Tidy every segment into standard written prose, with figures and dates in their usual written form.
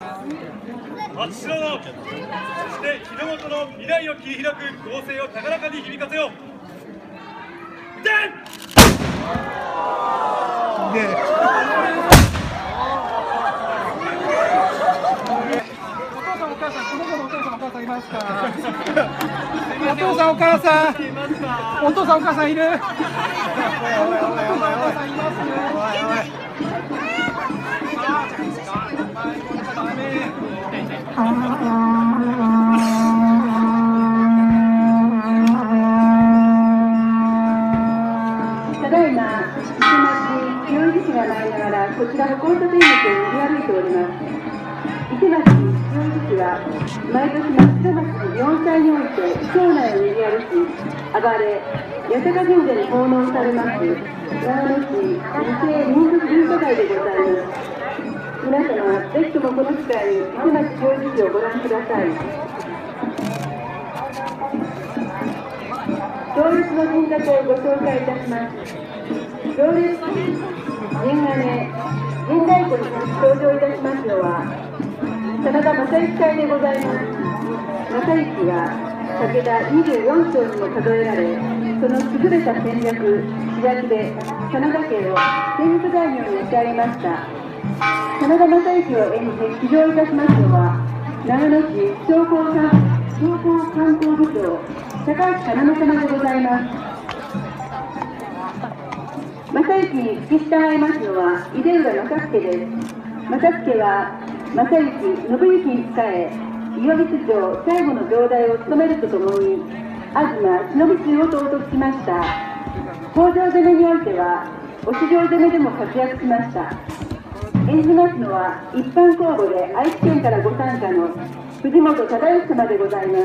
初城の、そして日の本の未来を切り開く構成を高らかに響かせよう。 お父さん、この子のお父さん、お母さんいますか？お父さん、お母さん、お父さん、お母さんいる？お父さん、お母さんいます？ ただいま、石町清水市が参りながら、こちらの交差点道を練り歩いております。伊勢町清水市は、毎年松代町4歳において町内を練り歩き、暴れ、八坂神社に奉納されます、長野市二世民族文化財でございます。皆様、ぜひともこの機会に伊勢町清水市をご覧ください。行列の神社をご紹介いたします。行列神鐘、神太鼓に登場いたしますのは、真田正幸会でございます。正幸は武田24将にも数えられ、その優れた戦略、知略で真田家を戦国大名に仕上げました。真田正幸を演じ騎乗いたしますのは、長野市商工観光部長、高橋要様でございます。正幸に付き従いますのは、井出浦正助です。正助は正幸、信行に仕え、岩櫃町最後の城代を務めるとともに、東忍び衆を統督しました。北条攻めにおいては、押城攻めでも活躍しました。演じますのは、一般公募で愛知県からご参加の藤本忠義様でございます。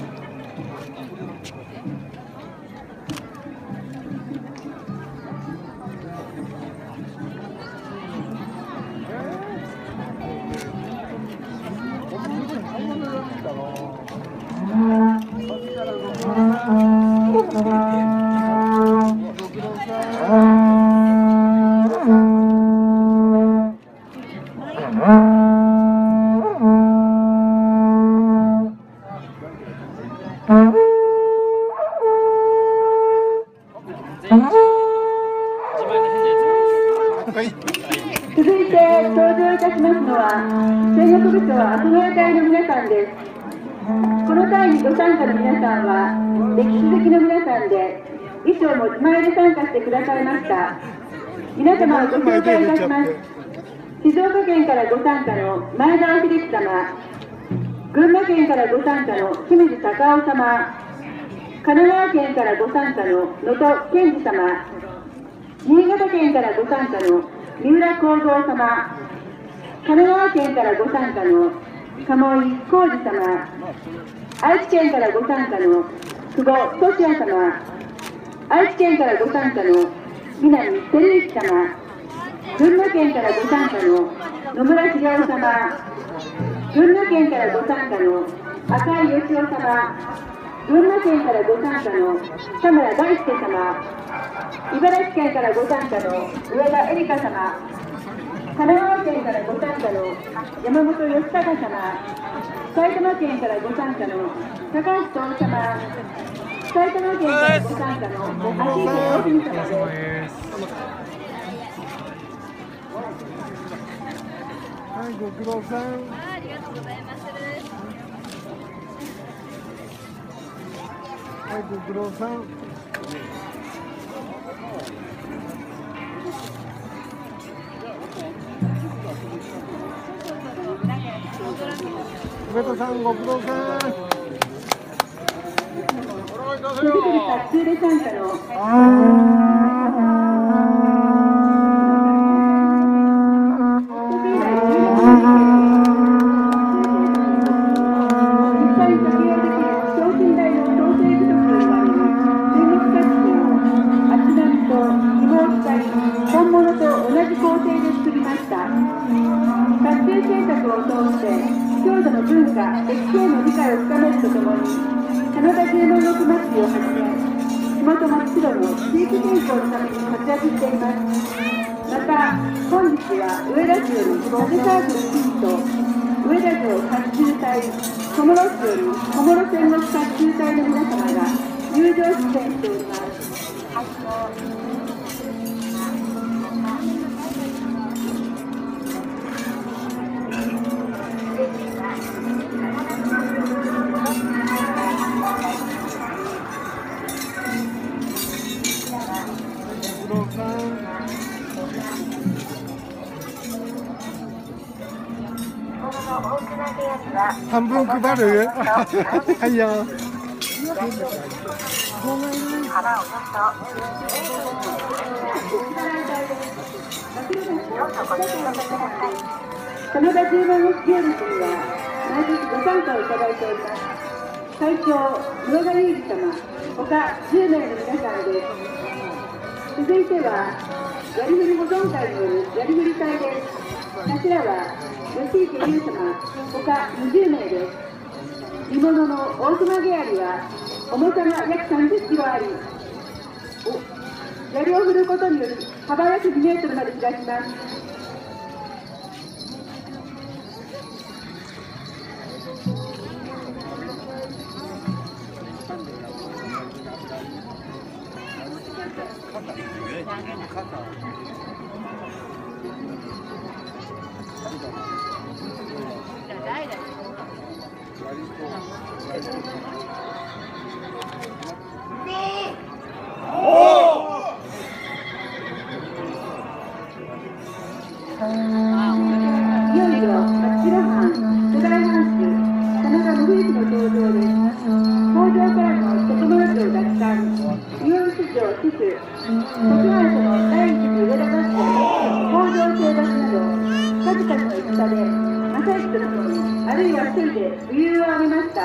続いて登場いたしますのは、戦国武将阿佐ヶ谷隊の皆さんです。この隊にご参加の皆さんは、歴史好きの皆さんで、衣装も自前で参加してくださいました。皆様をご紹介いたします。静岡県からご参加の前澤秀樹様、群馬県からご参加の清水隆夫様、神奈川県からご参加の能登健二様、新潟県からご参加の三浦幸三様、神奈川県からご参加の鴨井浩二様、愛知県からご参加の久保俊也様、愛知県からご参加の南照之様、群馬県からご参加の野村茂雄様、群馬県からご参加の赤井義雄様、群馬県からご参加の田村大輔様、茨城県からご参加の上田恵梨香様、神奈川県からご参加の山本義孝様、埼玉県からご参加の高橋徹様、埼玉県からご参加の足池直文様です。 はい、ご苦労さん。 ありがとうございます。 はい、ご苦労さん。上田さん、ご苦労さん。 手作り卓球で参加の文化、歴史への理解を深めるとともに、真田十能六祭りをはじめ、地元松代の地域振興のために活躍しています。また、本日は上田市より風サークルチームと、 上田城甲冑隊、小諸市より小諸戦国甲冑隊の皆様が入場出演しております。 半分配る？はいよ。 この10万の行列には毎年ご参加をいただいております。会長、室賀裕二様、他10名の皆さんです。続いては、やりふり保存会によるやりふり隊です。頭は吉池優様、他20名です。鋳物の大熊毛槍は重さが約30キロあり、槍を振ることにより幅約2メートルまで開きます。いよいよ八代藩、津軽藩主、田中信之の登場です。北条からの徳村城奪還、伊予市城死守、徳川との第一次上田合戦、北条征伐など、数々の戦で正行とともに、あるいは一人で武勇を挙げました。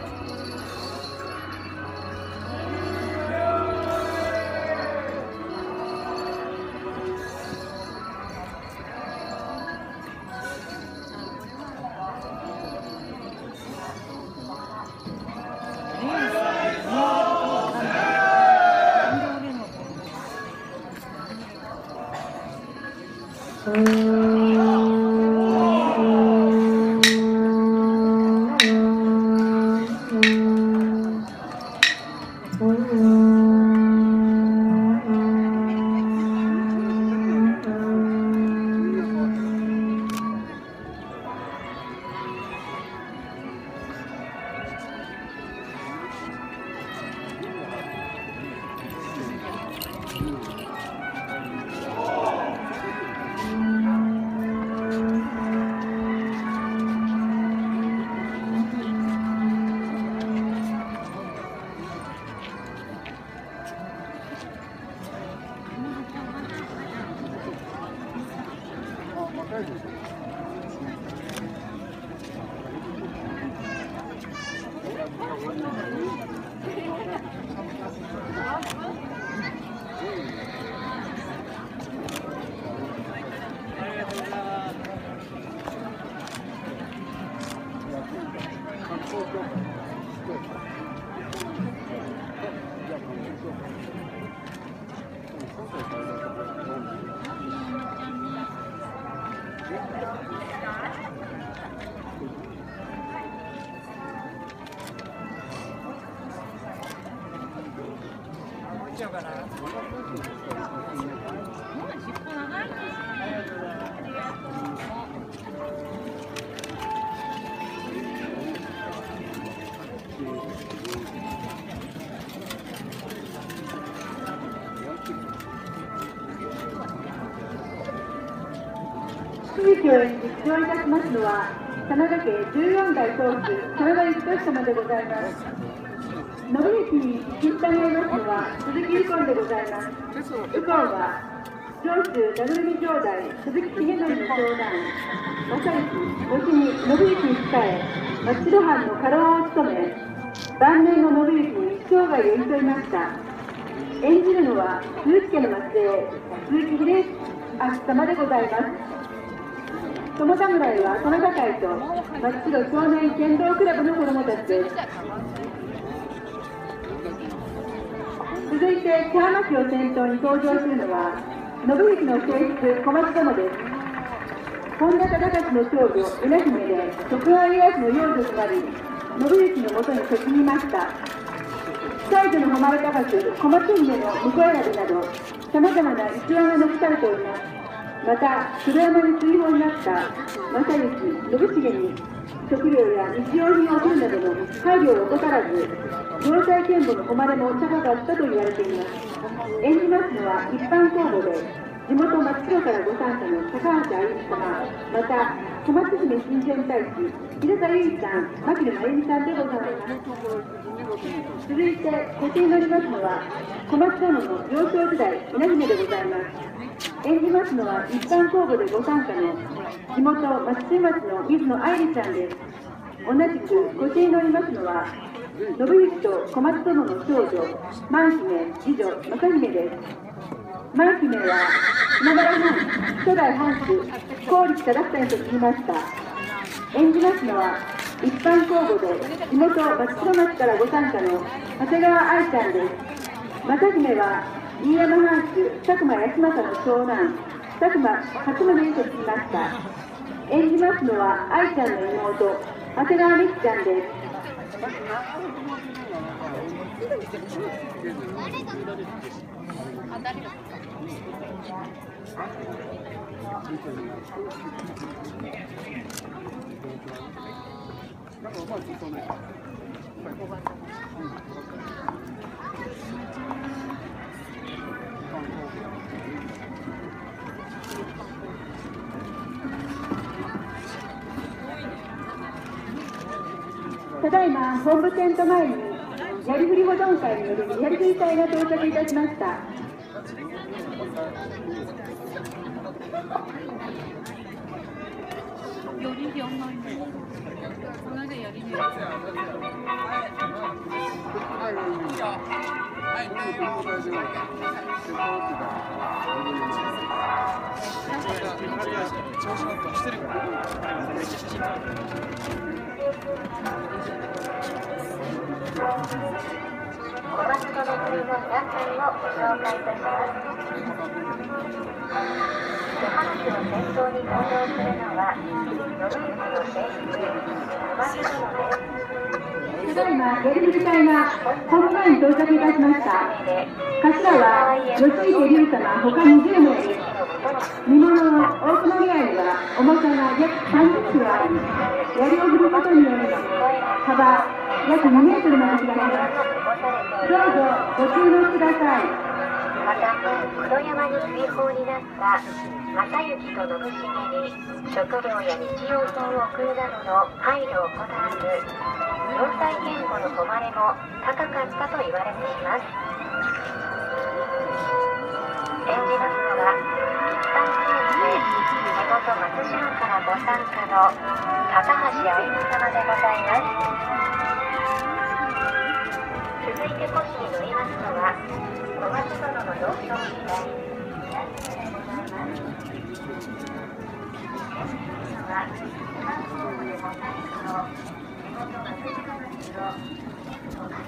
喜劇を演じ出場いたしますのは真田家14代当主真田幸俊様でございます。信行に引っためますのは鈴木右近でございます。右近は上州ダルミ兄弟鈴木重則の長男、正行、後に信行に仕え松代藩の家老を務め、晩年の信行に生涯を演じておりました。演じるのは鈴木家の末裔鈴木秀明様でございます。友侍は真田会と松代少年剣道クラブの子供たちです。続いて茶浜家を先頭に登場するのは信行の正室小松殿です。 本田忠勝の長女稲姫で徳川家康の養女となり信行のもとに嫁ぎました。最女の誉れ高く小松姫の婿選びなどさまざまな逸話が残されております。また城山に追放になった正行、信繁に食料や日用品を送るなどの配慮を怠らず要塞剣母の誉れも高かったと言われています。演じますのは一般公募で地元松代からご参加の高橋歩様、また小松姫親善大使平田由衣さん、牧野真由美さんでございます。続いてこちらに乗りますのは小松殿の幼少時代稲姫でございます。演じますのは一般公募でご参加の地元松江町の水野愛理ちゃんです。同じくこちらに乗りますのは信行と小松殿の長女万姫、次女正姫です。万姫は島原藩初代藩主高力忠久にと言いました。演じますのは一般公募で地元松代町からご参加の長谷川愛ちゃんです。正姫は飯山藩主佐久間康政の長男佐久間勝宗にと言いました。演じますのは愛ちゃんの妹長谷川美希ちゃんです。ただいま本部テント前にやりふり保存会によるやりふり隊が到着いたしました。 小松殿組の皆さんをご紹介いたします。手話を先頭に登場するのは信行の正室小松殿です。 ただいまやりふり隊が本部前に到着いたしました。頭は吉池龍様他20名です。見物の大熊木愛には重さが約30キロあり、槍を振ることにより幅約2メートルまで開きます。どうぞご注目ください。 また黒山に追放になった正行と信繁に食料や日用品を送るなどの配慮を怠らず要塞剣母の誉れも高かったと言われています。演じますのは一般公募で地元松代からご参加の高橋愛理様でございます。続いてこちに乗りますのは小松殿の幼少時代稲姫でございます。は一般公募でご参加の地元松代町の小松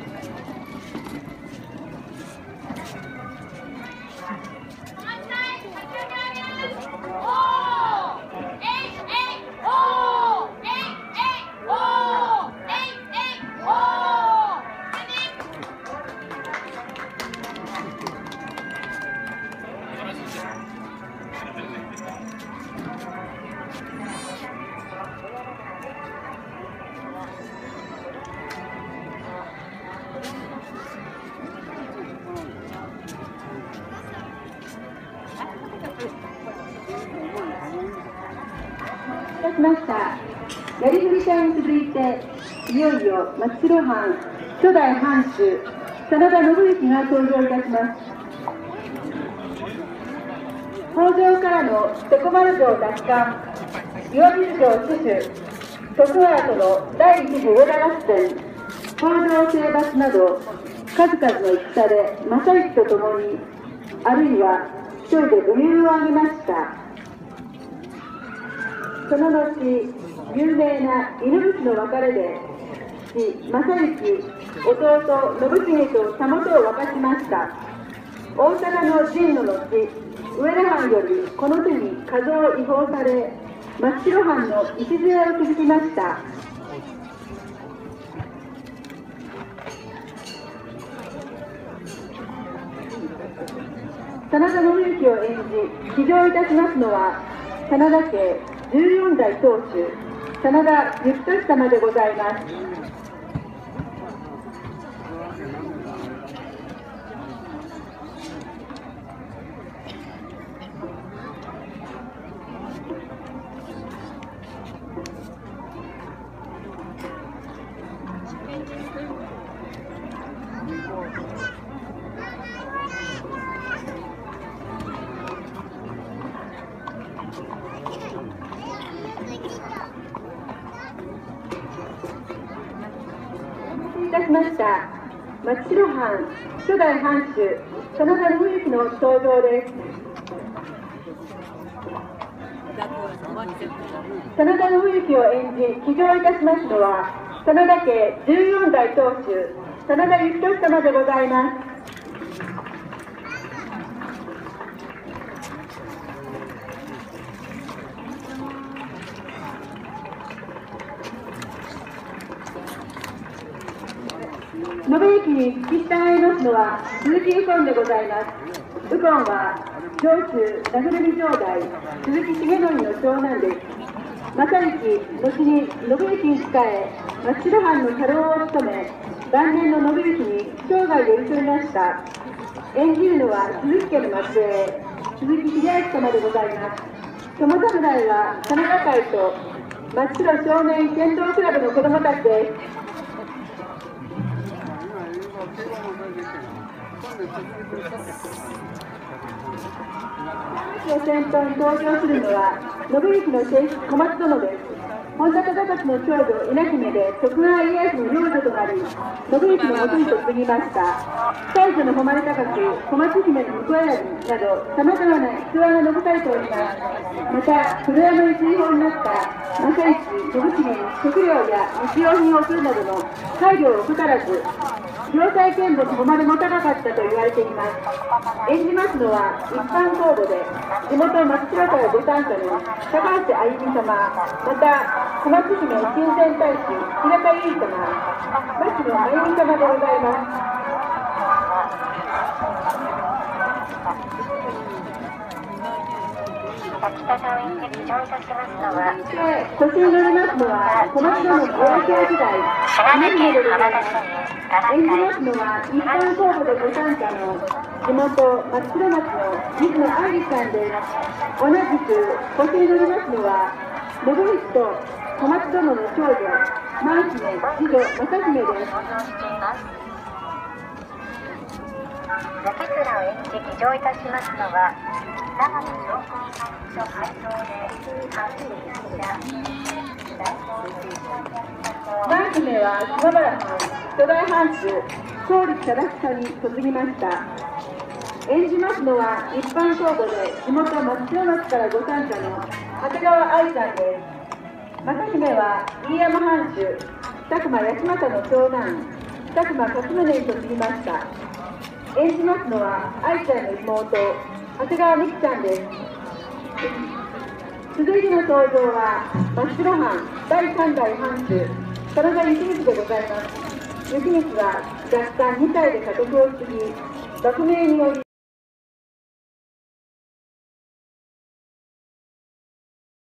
いたしました。やりふり隊に続いていよいよ松代藩初代藩主真田信行が登場いたします。北条からの瀬戸丸城奪還、岩水城死守、徳川との第一次上田合戦、北条征伐など数々の戦で正行と共にあるいは一人で武勇を挙げました。その後、有名な犬伏の別れで父正行、弟信繁とたもとを分かちました。大阪の陣の後、 上田藩よりこの手に加増違法され、真っ白藩の礎を築きました。真田信之を演じ、騎乗いたしますのは、真田家14代当主、真田幸俊様でございます。いたしました。真っ白藩初代藩主真田信之の登場です。真田信之を演じ騎乗いたしますのは、真田家14代当主真田幸俊様でございます。信之に付き従いますのは鈴木右近でございます。右近は上州名古屋城代鈴木重則の長男です。正行後に信之に仕え、真っ白藩の家老を務め、晩年の信之に生涯寄り添いました。演じるのは鈴木家の末裔鈴木秀明様でございます。その侍は真田会と真っ白少年剣道クラブの子供たちです。の先頭に登場するのは信之の正室小松殿です。本田忠勝の長女稲姫で徳川家康の養女となり、信之の元にと継ぎました。最初の誉れ高く小松姫の婿選びなどさまざまな逸話が残されております。また黒山に追放になった正一信繁に食料や日用品を送るなどの配慮を怠らず、良妻賢母の誉れも高かったと言われています。演じますのは一般公募で地元松代からご参加の高橋あゆみ様、また小松姫親善大使平田由衣様、牧野あゆみ様でございます。 北沢演じ騎乗いたしますのは、 そして乗りますのは小松殿の幼少時代島根県浜田市に演じますのは一般公募でご参加の地元松代町の水野愛理さんです。同じくこちらに乗りますのは信之と小松殿の長女万姫次女正姫です。 登場しています。中倉を演じ騎乗いたしますのは、長野商工会議所会長で関係者万姫は島原藩初代藩主高力忠久に嫁ぎました。演じますのは一般公募で地元松代町からご参加の長谷川愛さんです。正姫は飯山藩主佐久間康政の長男佐久間勝宗に嫁ぎました。演じますのは愛ちゃんの妹長谷川美希さんです。続いての登場は真っ白藩第3代藩主真田幸光でございます。幸光は若干2歳で家督を継ぎ、幕命により